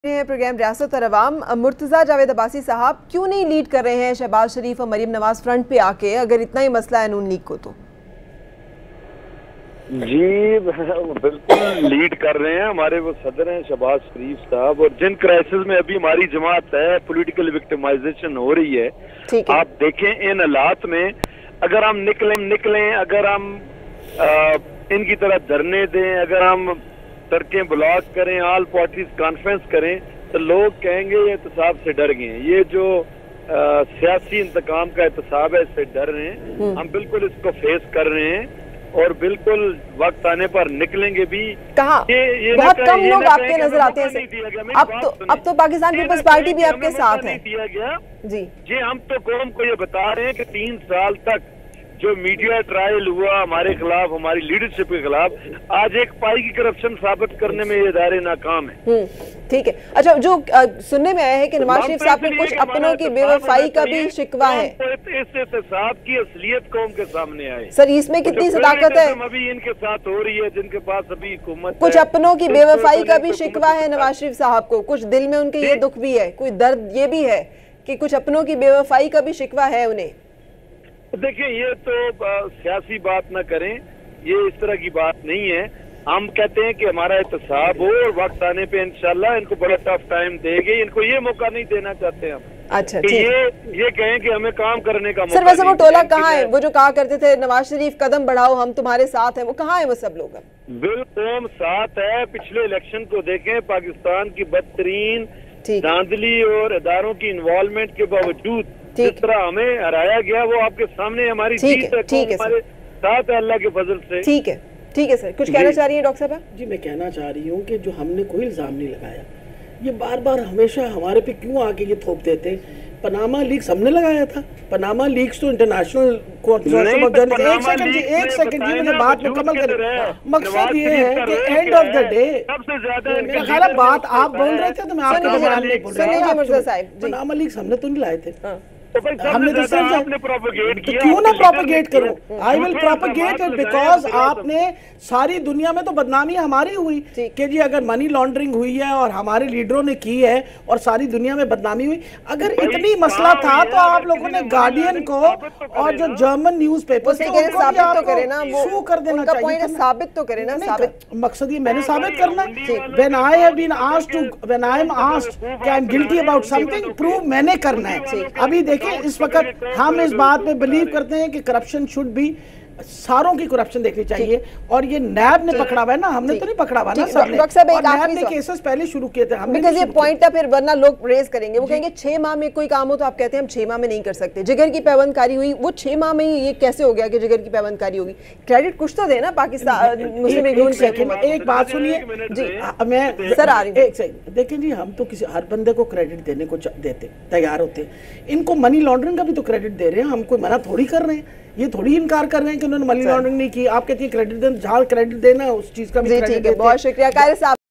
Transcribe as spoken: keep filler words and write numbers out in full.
Programme रियासत और अवाम। मुर्तज़ा जावेद अब्बासी साहब क्यों नहीं लीड कर रहे हैं शहबाज शरीफ और मरीम नवाज फ्रंट पे आके, अगर इतना ही मसला है नून लीग को? तो जी बिल्कुल लीड कर रहे हैं। हमारे वो सदर हैं शहबाज शरीफ साहब, और जिन क्राइसिस में अभी हमारी जमात है, पॉलिटिकल विक्टिमाइजेशन हो रही है, आप देखें इन हालात में अगर हम निकलें निकलें अगर हम आ, इनकी तरह धरने दें, अगर हम सड़कें ब्लॉक करें, ऑल पार्टीज कॉन्फ्रेंस करें, तो लोग कहेंगे ये एहतसाब से डर गए हैं, ये जो आ, सियासी इंतकाम का एहतसाब है इससे डर रहे हैं। हम बिल्कुल इसको फेस कर रहे हैं और बिल्कुल वक्त आने पर निकलेंगे भी। कहाँ ये, ये बहुत कम लोग आपके नजर आते हैं। अब तो अब तो पाकिस्तान पीपल्स पार्टी भी आपके साथ है। दिया गया जी जी हम तो कौम को ये बता रहे हैं कि तीन साल तक जो मीडिया ट्रायल हुआ हमारे खिलाफ, हमारी लीडरशिप के खिलाफ, आज एक पाई की करप्शन साबित करने में ये इदारे नाकाम है। ठीक है। अच्छा, जो आ, सुनने में आया है कि नवाज शरीफ साहब को कुछ अपनों की बेवफाई का भी शिकवा है। इस एहतसाब की असलियत कौम के सामने आए। सर, इसमें कितनी सदाकत है? अभी इनके साथ हो रही है जिनके पास अभी हुकूमत कुछ अपनों की बेवफाई का भी शिकवा है नवाज शरीफ साहब को, कुछ दिल में उनके ये दुख भी है, कोई दर्द ये भी है कि कुछ अपनों की बेवफाई का भी शिकवा है उन्हें। देखिए, ये तो सियासी बात ना करें, ये इस तरह की बात नहीं है। हम कहते हैं कि हमारा एहतसाब हो और वक्त आने पे इंशाल्लाह इनको बड़ा टफ टाइम देंगे। इनको ये मौका नहीं देना चाहते हम। अच्छा, कि ये ये कहें कि हमें काम करने का मौका। सर, वैसे वो टोला कहाँ है? वो जो कहा करते थे नवाज शरीफ कदम बढ़ाओ हम तुम्हारे साथ हैं, वो कहाँ है वो सब लोग? बिल्कुल साथ है। पिछले इलेक्शन को देखें, पाकिस्तान की बदतरीन धांधली और इदारों की इन्वॉल्वमेंट के बावजूद जिस तरह हमें हराया गया, वो आपके सामने हमारी जीत है, ठीक है, हमारे साथ है अल्लाह के फजल से। ठीक है, ठीक है सर, कुछ कहना चाह रही है डॉक्टर साहब? जी, मैं कहना चाह रही हूँ कि जो हमने कोई इल्जाम नहीं लगाया, ये बार बार हमेशा हमारे पे क्यों आके ये थोप देते हैं? पनामा लीक्स हमने लगाया था। पनामा लीक्स तो इंटरनेशनल नहीं, एक सेकंड जी एक सेकंड जी मैंने बात मुकम्मल कर। मकसद ये है कि एंड ऑफ द डे सबसे ज्यादा मेरा ख्याल है बात आप बोल रहे थे तो मैं आपके दौरान नहीं बोल रहा था। पनामा लीक्स हमने तो नहीं लाए थे, हमने तो सिर्फ आपने प्रोपेगेट किया। क्यों ना प्रोपेगेट करूं? I will propagate it because आपने सारी दुनिया में तो बदनामी हमारी हुई कि जी अगर मनी लॉन्ड्रिंग हुई है और हमारे लीडरों ने की है और सारी दुनिया में बदनामी हुई। अगर इतनी मसला था तो आप लोगों ने गार्डियन को और जो जर्मन न्यूज पेपर साबित तो करे ना, वो कर देना चाहिए। साबित तो करे ना, साबित मकसद ये मैंने साबित करना। When I have been asked to when I am asked कि I am guilty about something, prove मैंने करना है। अभी देखिए, इस वक्त हम इस बात में बिलीव करते हैं कि करप्शन शुड बी, सारों की करप्शन देखनी चाहिए, और ये नैब ने पकड़ा हुआ है ना, हमने तो नहीं पकड़ा हुआ ना, सबने। और नैब ने केसेस पहले शुरू किए थे, हमने बिकॉज़ ये पॉइंट है, फिर वरना लोग रेज करेंगे, वो कहेंगे छह माह में कोई काम हो तो आप कहते हैं हम छह माह में नहीं कर सकते। जिगर की पैबंदकारी हुई, वो छह माह में ही ये कैसे हो गया कि जिगर की पैबंदकारी होगी? क्रेडिट कुछ तो देना पाकिस्तान मुस्लिम लीग नून। एक बात सुनिए जी, मैं सर आ रही हूं। एक सेकंड देखिए जी, हम तो किसी हर बंदे को क्रेडिट देने को देते तैयार होते हैं। इनको मनी लॉन्ड्रिंग का भी तो क्रेडिट दे रहे हैं, हम कोई मना थोड़ी कर रहे हैं। ये थोड़ी इनकार कर रहे हैं कि उन्होंने मनी लॉन्ड्रिंग नहीं की। आप कहती है क्रेडिट देना, जहाँ क्रेडिट देना उस चीज का भी क्रेडिट देते हैं। बहुत शुक्रिया कारी साहब।